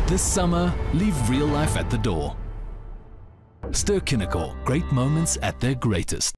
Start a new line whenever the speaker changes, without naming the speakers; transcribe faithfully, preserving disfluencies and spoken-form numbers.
This summer, leave real life at the door. Ster-Kinekor, great moments at their greatest.